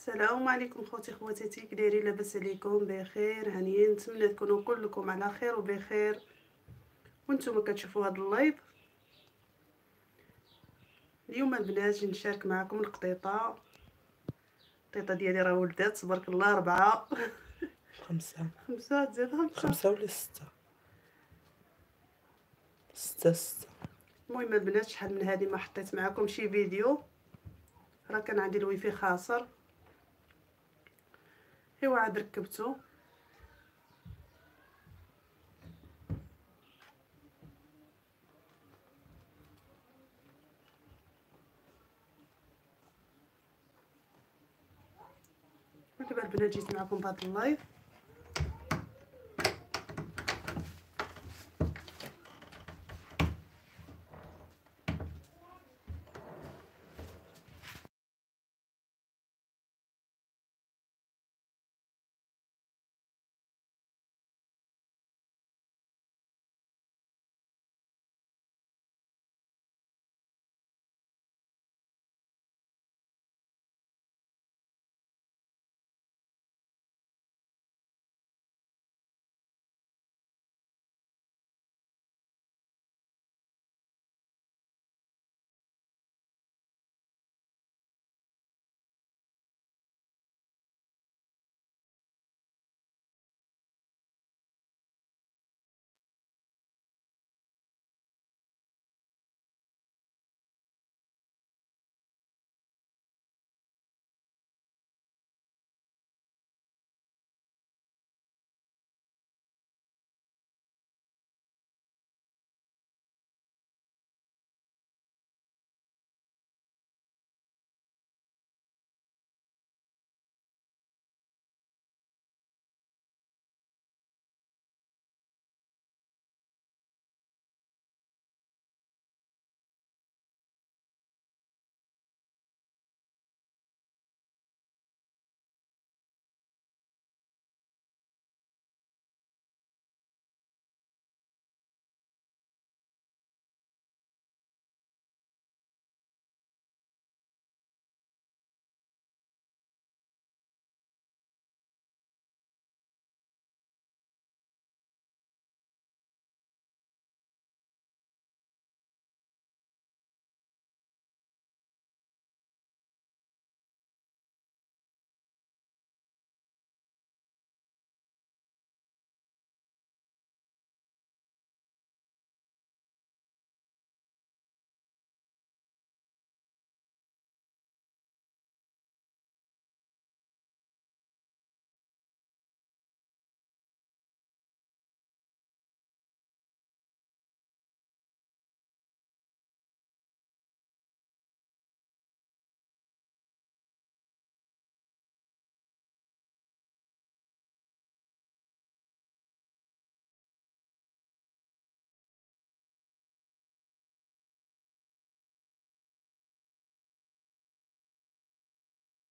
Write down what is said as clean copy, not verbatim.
السلام عليكم خوتي خواتاتي، كي دايرين؟ لاباس عليكم؟ بخير هانيين؟ نتمنى تكونوا كلكم على خير وبخير وانتم كتشوفوا هذا اللايف. اليوم البنات جي نشارك معكم القطيطه ديالي، راه ولدات تبارك الله 4 خمسة 5 تزيد 5. 5 ولا 6؟ 6. المهم البنات شحال من هذه ما حطيت معكم شي فيديو، راه كان عندي الويفي خاسر، ايوا عاد ركبته. ودابا البنات جيت معكم بهذا اللايف